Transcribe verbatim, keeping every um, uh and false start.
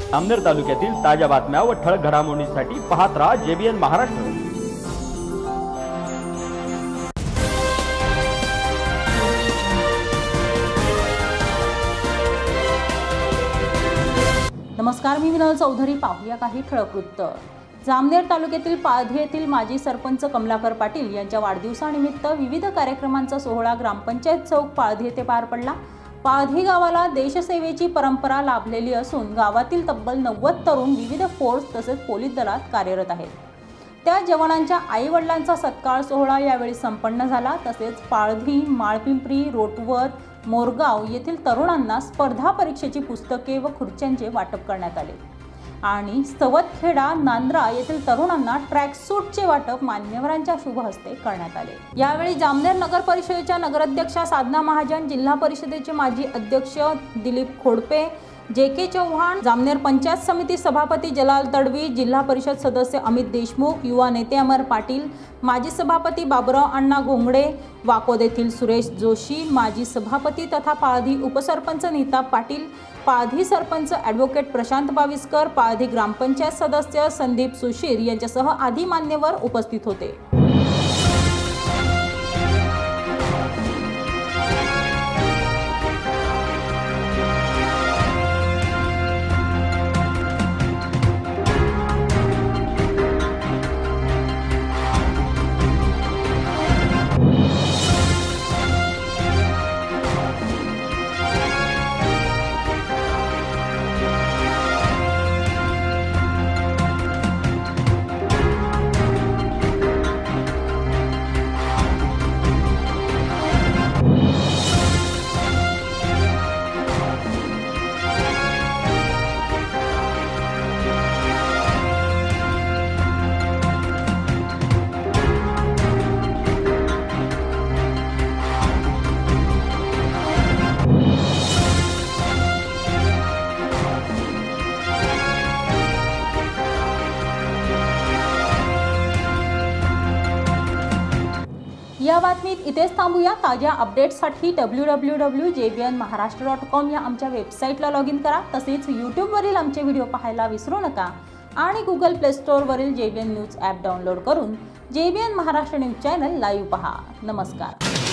जामनेर तालुक्यातील ताज्या बातम्या व ठळक घडामोडींसाठी पाहत राहा जेबीएन महाराष्ट्र। नमस्कार, मी विनल चौधरी। पाहूया काही ठळक वृत्त। जामनेर तालुक्यातील पाळधी येथील माजी सरपंच कमलाकर पाटील यांच्या वाढदिवसानिमित्त विविध कार्यक्रमांचा सोहळा ग्रामपंचायत चौक पाळधी येथे पार पडला। पाळधी गावाला देशसेवेची परंपरा लाभलेली असून गावातील तब्बल नव्वद तरुण विविध फोर्स तसेच पोलीस दलात कार्यरत आहेत। त्या जवानांच्या आई वडिलांचा सत्कार सोहळा यावेळी संपन्न झाला। तसेच पाळधी, माळपिंपरी, रोटवत, मोरगाव येथील तरुणांना स्पर्धा परीक्षेची पुस्तके व खुर्च्यांचे वाटप करण्यात आले आणि सवतखेडा, नांद्रा येथील तरुणांना ट्रॅक सूटचे वाटप मान्यवरांच्या शुभ हस्ते करण्यात आले। यावेळी जामनेर नगर परिषदेच्या नगराध्यक्षा साधना महाजन, जिल्हा परिषदेचे माजी अध्यक्ष दिलीप खोडपे, जे के चौहान, जामनेर पंचायत समिती सभापती जलाल तडवी, जिल्हा परिषद सदस्य अमित देशमुख, युवा नेते अमर पाटील, माजी सभापती बाबुराव अण्णा घोंगडे, वाकोद येथील सुरेश जोशी, माजी सभापती तथा पाळधी उपसरपंच नीता पाटील, पाळधी सरपंच ॲडव्होकेट प्रशांत बाविस्कर, पाळधी ग्रामपंचायत सदस्य संदीप सुशीर यांच्यासह आदी मान्यवर उपस्थित होते। या बातमीत इथेच थांबूया। ताज्या अपडेट्ससाठी W W W dot JBN Maharashtra dot com या आमच्या वेबसाईटला लॉग इन करा। तसेच यूट्यूबवरील आमचे व्हिडिओ पाहायला विसरू नका आणि गुगल प्ले स्टोअरवरील जेबीएन न्यूज ॲप डाउनलोड करून JBN Maharashtra news channel live पहा। नमस्कार।